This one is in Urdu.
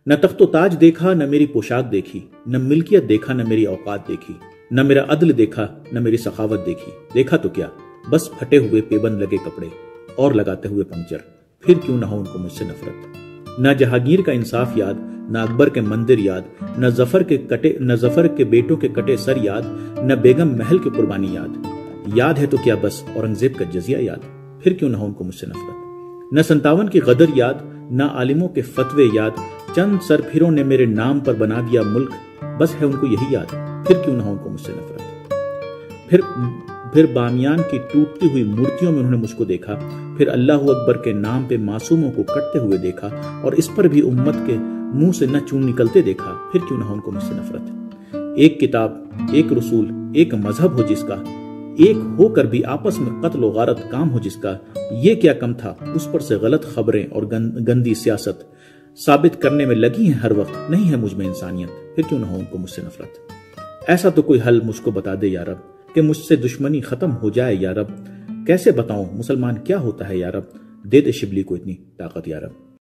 نہ تخت و تاج دیکھا نہ میری پوشاک دیکھی، نہ ملکیت دیکھا نہ میری اوقات دیکھی، نہ میرا عدل دیکھا نہ میری سخاوت دیکھی، دیکھا تو کیا بس پھٹے ہوئے پیبند لگے کپڑے اور لگاتے ہوئے پنکچر، پھر کیوں نہ ہو ان کو مجھ سے نفرت۔ نہ جہانگیر کا انصاف یاد، نہ اکبر کے مندر یاد، نہ ظفر کے بیٹوں کے کٹے سر یاد، نہ بیگم محل کی قربانی یاد ہے تو کیا بس اورنگزیب کا جزیہ یاد، پھر کیوں نہ ہو ان کو مجھ سے نفرت۔ نہ 57 کی غدر یاد، نہ عالموں کے فتوے یاد، چند سر پھروں نے میرے نام پر بنا دیا ملک، بس ہے ان کو یہی یاد، پھر کیوں نہ ہو ان کو مجھ سے نفرت۔ پھر بامیان کی ٹوٹتی ہوئی مورتیوں میں انہوں نے مجھ کو دیکھا، پھر اللہ اکبر کے نام پہ معصوموں کو کٹتے ہوئے دیکھا، اور اس پر بھی امت کے منہ سے نہ چون نکلتے دیکھا، پھر کیوں نہ ہو ان کو مجھ سے نفرت۔ ایک کتاب، ایک رسول، ایک مذہب ہو جس کا، ایک ہو کر بھی آپس میں قتل و غارت کام ہو جس کا، یہ کیا کم تھا اس پر سے غلط خبریں اور گندی سیاست ثابت کرنے میں لگی ہیں ہر وقت، نہیں ہے مجھ میں انسانیت، پھر کیوں نہ ہو ان کو مجھ سے نفرت۔ ایسا تو کوئی حل مجھ کو بتا دے یا رب کہ مجھ سے دشمنی ختم ہو جائے یا رب، کیسے بتاؤں مسلمان کیا ہوتا ہے یا رب، دے دے شبلی کو اتنی طاقت یا رب۔